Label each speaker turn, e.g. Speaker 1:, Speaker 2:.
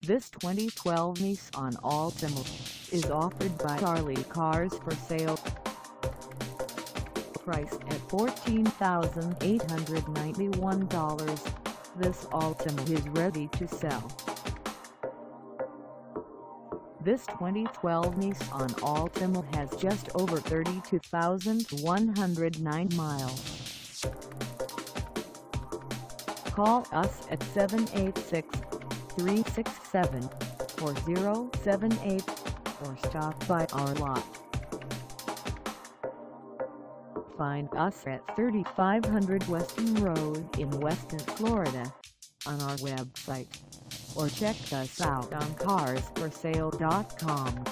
Speaker 1: This 2012 Nissan Altima is offered by Charlie Cars for Sale. Priced at $14,891, this Altima is ready to sell. This 2012 Nissan Altima has just over 32,109 miles. Call us at 786-367-4078 or stop by our lot. Find us at 3500 Weston Road in Weston, Florida, on our website, or check us out on carsforsale.com.